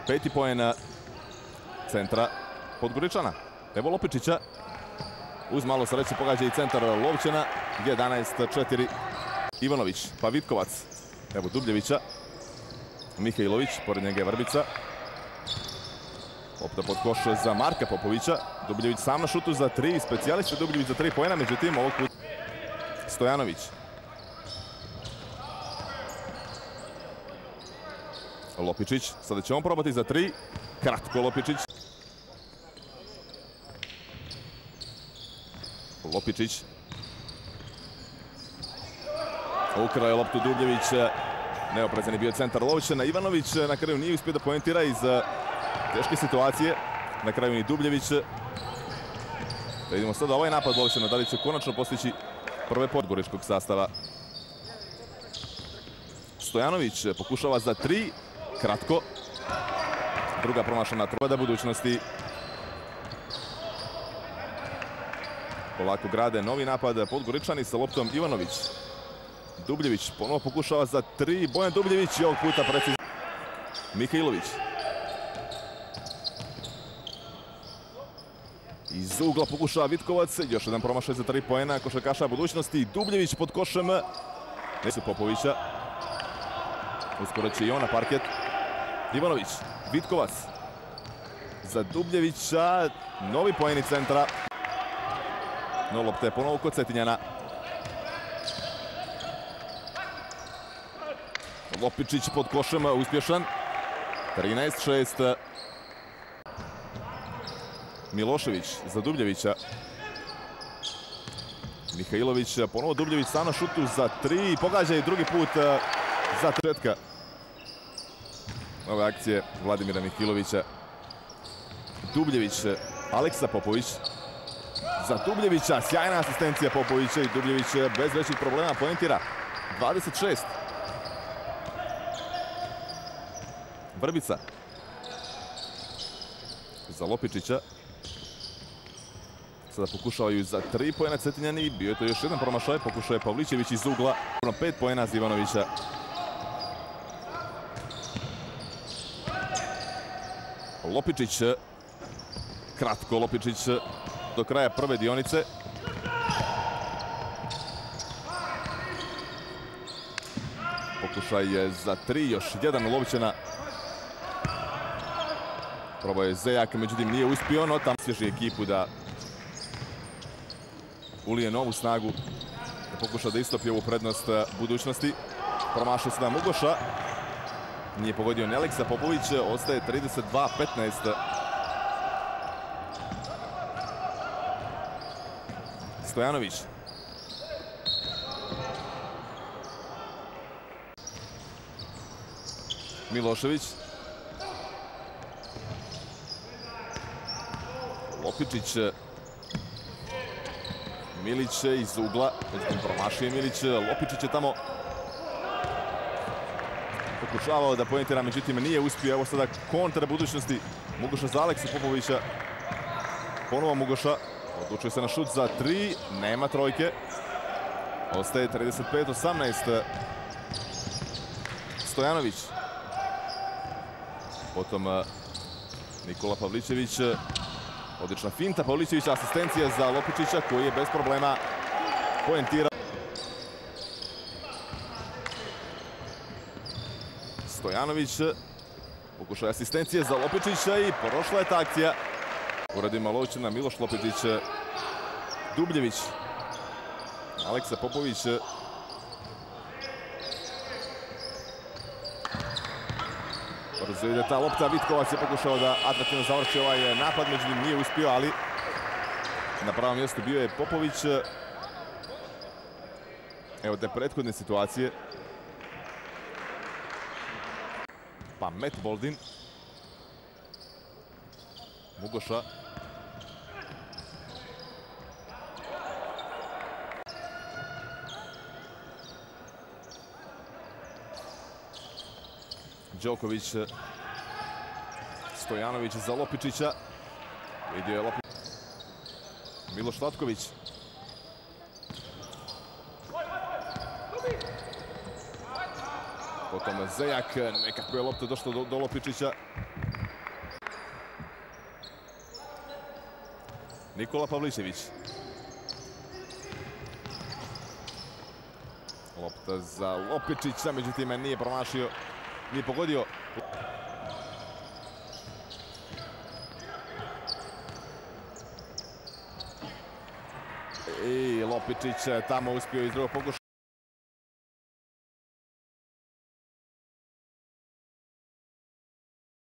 5. poen centra Podgoričana. Evo Lopičića. Uz malo sreće pogađa i centar Lovćena. 11-4. Ivanović, pa Vitkovac. Evo Dubljevića. Mihajlović, pored njega je Vrbica. Lopta pod koš za Marka Popovića. Dubljević sam na šutu za 3. Specijalista Dubljević za 3 poena. Međutim, ovog puta Stojanović. Lopičić. Sada će on probati za 3. Kratko Lopičić. Lopičić. Ukrao je loptu Dubljević. Neoprezan je bio centar Lovćena. Ivanović na kraju nije uspio da poentira iz teške situacije. Na kraju ni Dubljević. Da vidimo sada ovaj napad Lovćena. Da li će konačno postići prve podgoričkog sastava. Stojanović pokušava za 3. Kratko. Druga promašana trojka budućnosti. Polako grade novi napad Podgoričani sa loptom Ivanović. Dubljević ponovo pokušava za 3. Bojan Dubljević i ovog puta precizno. Mihajlović. Iz ugla pokušava Vitkovac. Još jedan promašaj za 3 poena košarkaša budućnosti. Dubljević pod košem. Nesu Popovića. Uskoro će i on na parket. Ivanović. Vitkovac. Za Dubljevića. Novi poeni centra. No lopta je ponovo kod Cetinjana. Lopičić pod košem, uspješan. 13-6. Milošević za Dubljevića. Mihajlović, ponovo Dubljević sam na šutu za 3. Pogađa i drugi put za tretka. Ove akcije Vladimira Mihajlovića. Dubljević, Aleksa Popović. Za Dubljevića, sjajna asistencija Popovića i Dubljević bez većih problema poentira. 26. Vrbica. Za Lopičića. Sada pokušavaju za 3 poena Cetinjani. Bio je to još jedan promašaj. Pokušao je Pavlićević iz ugla. 5 poena za Ivanovića. Lopičić. Kratko Lopičić do kraja prve dionice. Pokušaj je za 3. Još jedan Lovćena. Probao je Zejak, međutim nije uspio, no tamo svježi ekipu da ulije novu snagu. Da pokuša da istopi ovu prednost budućnosti. Promašao se da Mugoša. Nije pogodio ni Aleksa Popović. Ostaje 32-15. Stojanović. Milošević. Lopičić. Milić iz ugla. Promašuje Milić. Lopičić je tamo pokušavao da poentira, međutim nije uspio. Evo sada kontra budućnosti. Mugoša za Aleksa Popovića. Ponovo Mugoša. Odlučuje se na šut za 3. Nema trojke. Ostaje 35-18. Stojanović. Potom Nikola Pavlićević. Odlična finta Pavlićevića. Asistencija za Lopičića koji je bez problema poentirao. Stojanović. Pokušaj asistencije za Lopičića i prošla je ta akcija. Uradima Lovćena, Miloš Lopičić, Dubljević, Aleksa Popović. Brzo ide ta lopta, Vitkovac je pokušao da atraktivno završi ovaj napad, međutim nije uspio, ali na pravom mjestu bio je Popović. Evo te prethodne situacije. Pa Matt Boldin. Mugoša. Đoković. Stojanović za Lopičića. Vidio je Lopičić. Miloš Latković. Potom Zejak. Nekako je lopta došla do Lopičića. Nikola Pavličević. Lopta za Lopičića, međutim nije promašio, nije pogodio. I Lopičić tamo uspio iz drugog pokušaja.